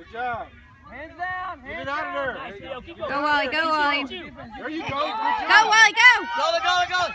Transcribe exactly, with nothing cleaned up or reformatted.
Good job. Hands down. Get it out of there. Nice, Theo. Keep going. Go, Wally, go, Wally. There you go. Good job. Go, Wally, go! Go, go, go.